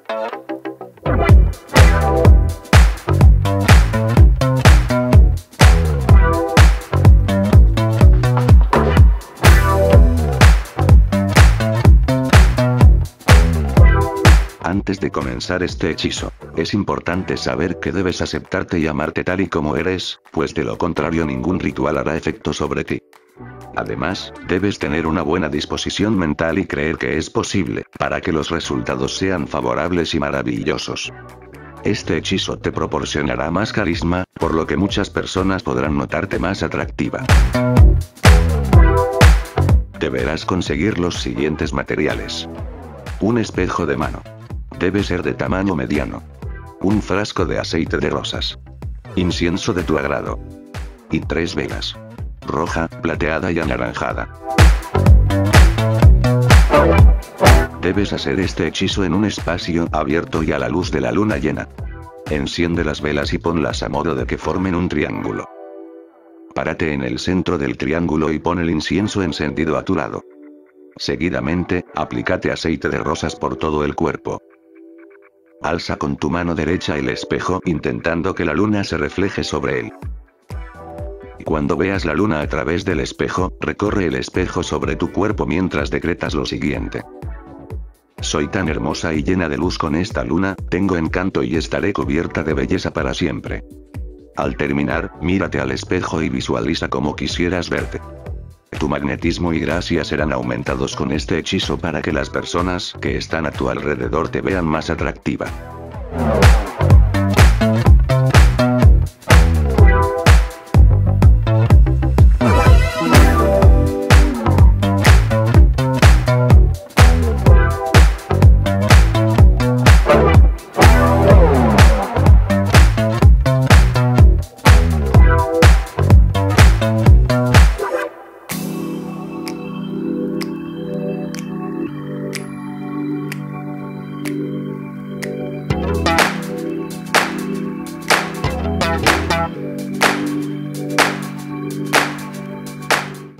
Antes de comenzar este hechizo, es importante saber que debes aceptarte y amarte tal y como eres, pues de lo contrario ningún ritual hará efecto sobre ti. Además, debes tener una buena disposición mental y creer que es posible, para que los resultados sean favorables y maravillosos. Este hechizo te proporcionará más carisma, por lo que muchas personas podrán notarte más atractiva. Deberás conseguir los siguientes materiales. Un espejo de mano. Debe ser de tamaño mediano. Un frasco de aceite de rosas. Incienso de tu agrado. Y 3 velas. Roja, plateada y anaranjada. Debes hacer este hechizo en un espacio abierto y a la luz de la luna llena. Enciende las velas y ponlas a modo de que formen un triángulo. Párate en el centro del triángulo y pon el incienso encendido a tu lado. Seguidamente, aplícate aceite de rosas por todo el cuerpo. Alza con tu mano derecha el espejo intentando que la luna se refleje sobre él. Cuando veas la luna a través del espejo, recorre el espejo sobre tu cuerpo mientras decretas lo siguiente. Soy tan hermosa y llena de luz con esta luna, tengo encanto y estaré cubierta de belleza para siempre. Al terminar, mírate al espejo y visualiza como quisieras verte. Tu magnetismo y gracia serán aumentados con este hechizo para que las personas que están a tu alrededor te vean más atractiva.